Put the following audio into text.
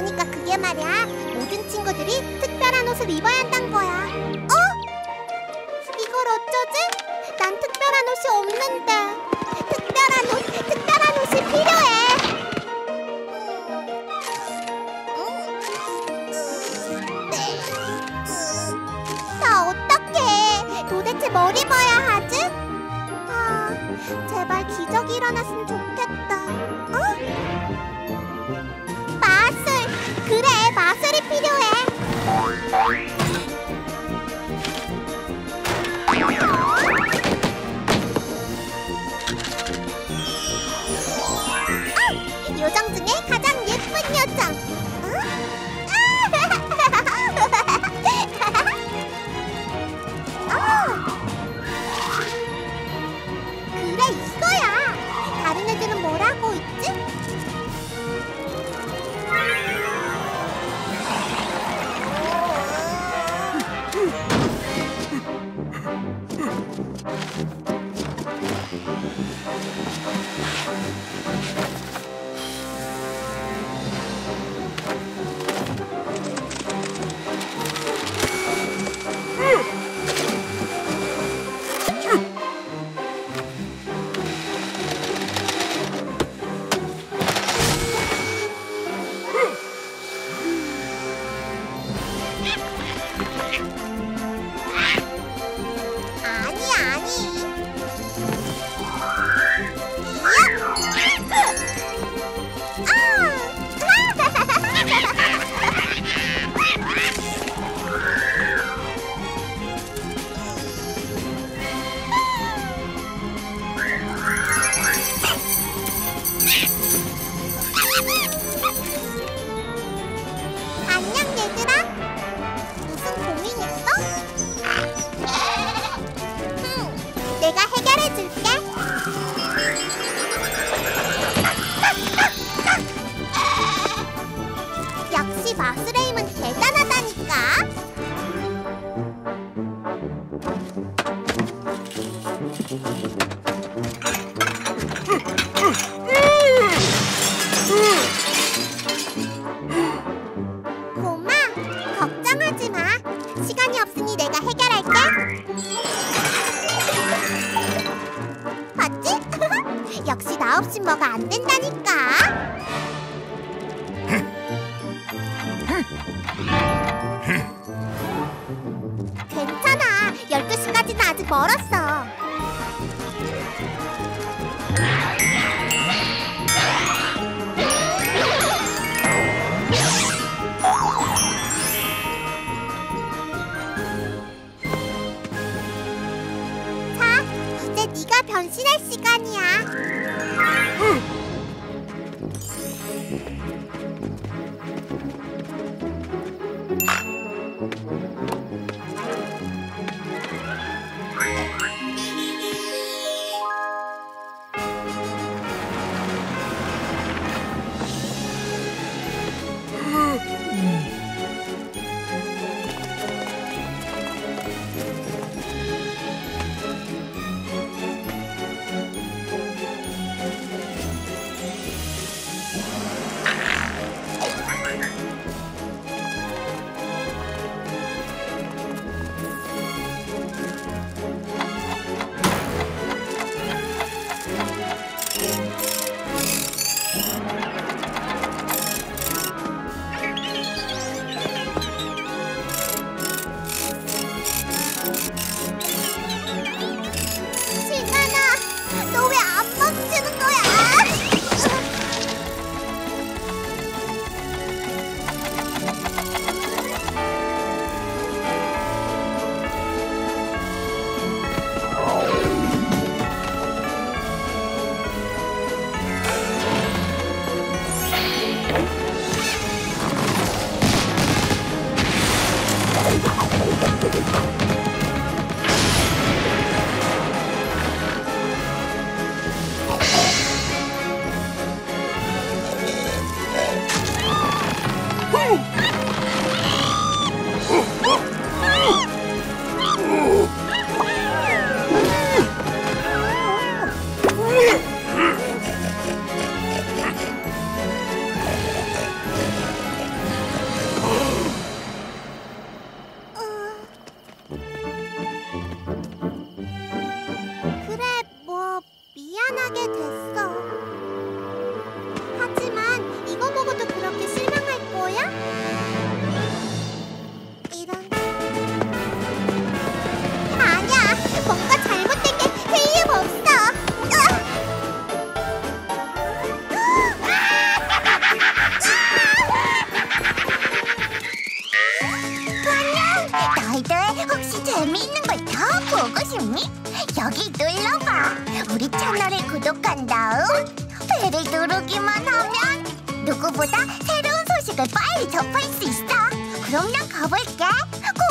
그러니까 그게 말이야, 모든 친구들이 특별한 옷을 입어야 한단 거야. 이걸 어쩌지? 난 특별한 옷이 없는데. 특별한 옷이 필요해. 나 어떡해? 도대체 뭘 입어야 하지? 제발 기적이 일어났으면 좋겠다. 마술! 그래, 마술이 필요해. 요정 중에 가장 예쁜 요정. 그래, 이거야. 다른 애들은 뭘 하고 있지? 안녕 얘들아. 무슨 고민 있어? 내가 해결해줄게. 역시 마술의 힘은 대단하다니까. 고마, 걱정하지 마. 시간이 없으니 내가 해결할게. 봤지? 역시 나 없인 뭐가 안 된다니까. 괜찮아. 12시까지는 아직 멀었어. 자, 이제 네가 변신할 시간이야. 너 왜 안 멈추는 거야? 한 다음 배를 누르기만 하면 누구보다 새로운 소식을 빨리 접할 수 있어. 그럼 난 가볼게.